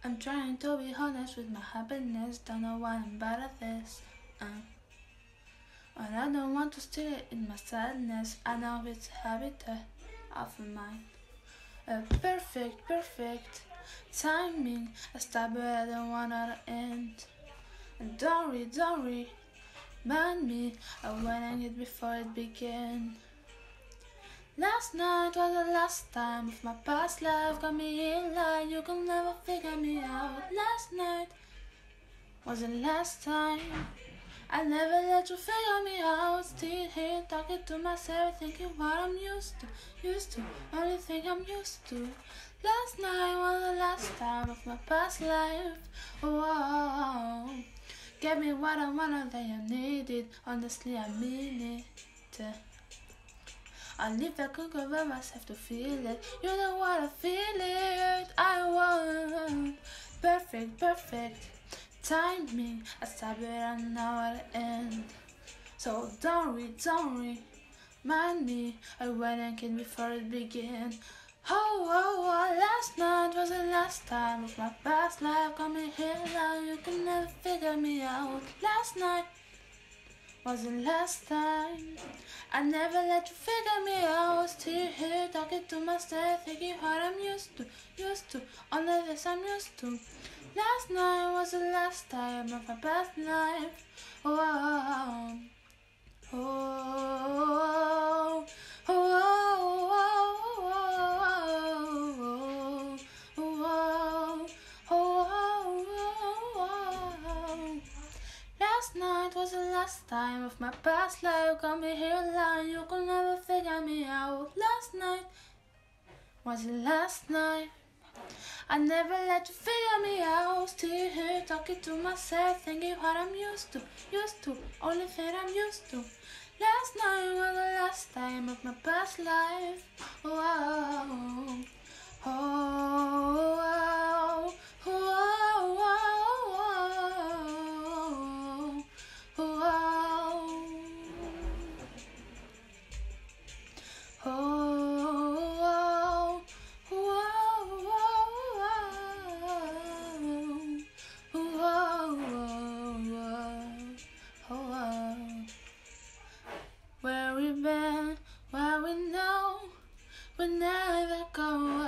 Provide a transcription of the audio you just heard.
I'm trying to be honest with my happiness. Don't know why I'm bad at this. And I don't want to steal it in my sadness. I know it's a habit of mine. Perfect timing. I stop but I don't wanna end. And don't remind me of when I get before it began. Last night was the last time of my past life. Got me in line, you can never figure me out. Last night was the last time. I never let you figure me out. Still here talking to myself, thinking what I'm used to, only thing I'm used to. Last night was the last time of my past life. Whoa, get me what I wanted, that I needed. Honestly, I mean it. Only if I could cover myself to feel it. You know what I feel it. I want perfect timing. I stop it and now I'll end. So don't remind me of when I came before it began. Oh, last night was the last time of my past life. Got me here now, you can never figure me out. Last night was the last time. I never let you figure me out. Still here talking to myself, thinking what I'm used to, only this I'm used to. Last night was the last time of my past life. Oh, oh, oh, last night was the last time of my past life. Got me here lying, you could never figure me out. Last night was the last night. I never let you figure me out. Still here talking to myself, thinking what I'm used to, only thing I'm used to. Last night was the last time of my past life. Oh, oh, oh, oh, oh, oh, oh. Where we been, where we know, we never go